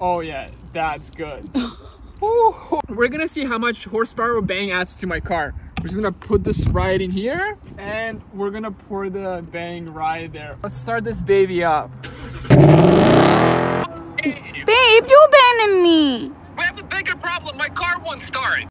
Oh yeah, that's good. We're gonna see how much horsepower Bang adds to my car. We're just gonna put this right in here and we're gonna pour the Bang right there. Let's start this baby up. Babe, you abandoned me. We have a bigger problem. My car won't start.